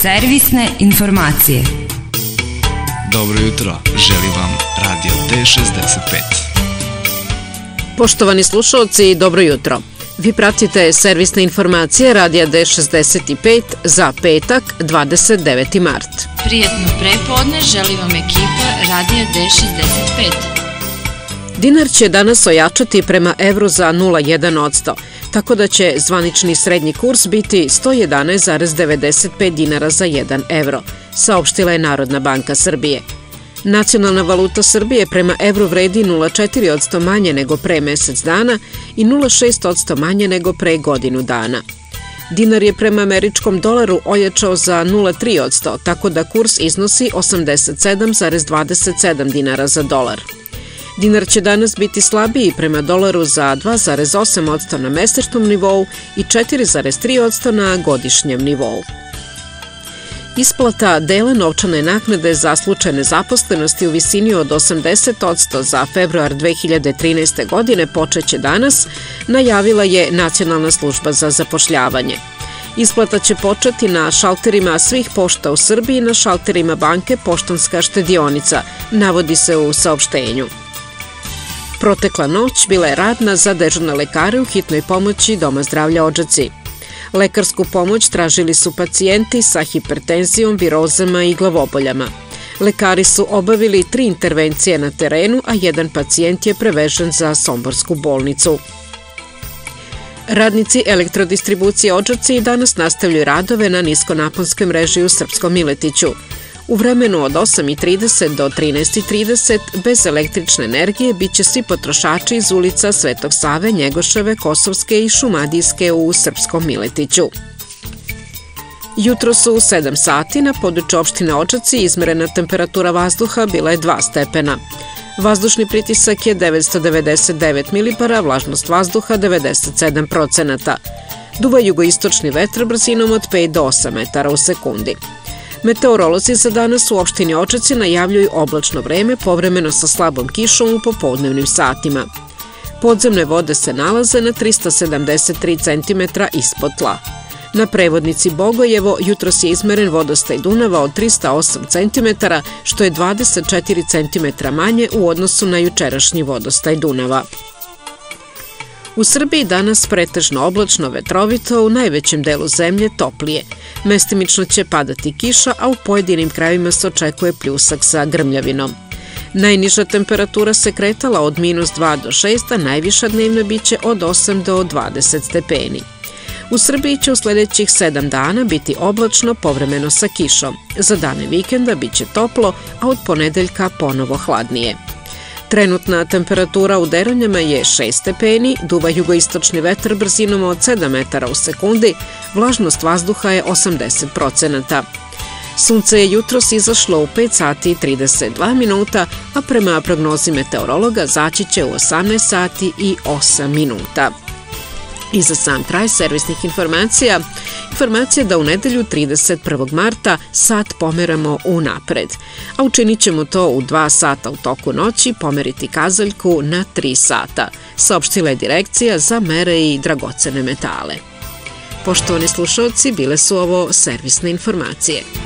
Servisne informacije. Dobro jutro, želi vam Radio D65. Poštovani slušalci, dobro jutro. Vi pratite servisne informacije Radija D65 za petak, 29. mart. Prijetno prepodne želi vam ekipa Radija D65. Dinar će danas ojačati prema evru za 0,1%, tako da će zvanični srednji kurs biti 111,95 dinara za 1 evro, saopštila je Narodna banka Srbije. Nacionalna valuta Srbije prema evru vredi 0,4% manje nego pre mesec dana i 0,6% manje nego pre godinu dana. Dinar je prema američkom dolaru ojačao za 0,3%, tako da kurs iznosi 87,27 dinara za dolar. Dinar će danas biti slabiji prema dolaru za 2,8% na mesečnom nivou i 4,3% na godišnjem nivou. Isplata dela novčane naknade za slučaj nezaposlenosti u visini od 80% za februar 2013. godine počeće danas, najavila je Nacionalna služba za zapošljavanje. Isplata će početi na šalterima svih pošta u Srbiji i na šalterima banke Poštanska štedionica, navodi se u saopštenju. Protekla noć bila je radna za dežurne lekare u hitnoj pomoći Doma zdravlja Odžaci. Lekarsku pomoć tražili su pacijenti sa hipertenzijom, virozama i glavoboljama. Lekari su obavili 3 intervencije na terenu, a jedan pacijent je prevežen za somborsku bolnicu. Radnici elektrodistribucije Odžaci danas nastavljaju radove na niskonaponskom mreži u Srpskom Miletiću. U vremenu od 8:30 do 13:30 bez električne energije biće svi potrošači iz ulica Svetog Save, Njegoševe, Kosovske i Šumadijske u Srpskom Miletiću. Jutro su u 7 sati na području opštine Odžaci izmerena temperatura vazduha bila je 2 stepena. Vazdušni pritisak je 999 milibara, vlažnost vazduha 97%. Duva jugoistočni vetar brzinom od 5 do 8 metara u sekundi. Meteorolozi za danas u opštini Odžaci najavljuju oblačno vreme, povremeno sa slabom kišom u popodnevnim satima. Podzemne vode se nalaze na 373 cm ispod tla. Na prevodnici Bogojevo jutros je izmeren vodostaj Dunava od 308 cm, što je 24 cm manje u odnosu na jučerašnji vodostaj Dunava. U Srbiji danas pretežno oblačno, vetrovito, u najvećem delu zemlje toplije. Mestimično će padati kiša, a u pojedinim krajevima se očekuje pljusak sa grmljavinom. Najniža temperatura se kretala od -2 do 6, a najviša dnevna biće od 8 do 20 stepeni. U Srbiji će u sledećih 7 dana biti oblačno, povremeno sa kišom. Za dane vikenda biće toplo, a od ponedeljka ponovo hladnije. Trenutna temperatura u Deranjama je 6 stepeni, duva jugoistočni vetar brzinom od 7 metara u sekundi, vlažnost vazduha je 80%. Sunce je jutros izašlo u 5 sati i 32 minuta, a prema prognozi meteorologa zaći će u 18 sati i 8 minuta. I za sam kraj servisnih informacija, informacija da u nedelju 31. marta sat pomeramo unapred, a učinit ćemo to u 2 sata u toku noći, pomeriti kazaljku na 3 sata, saopštila je Direkcija za mere i dragocene metale. Poštovani slušalci, bile su ovo servisne informacije.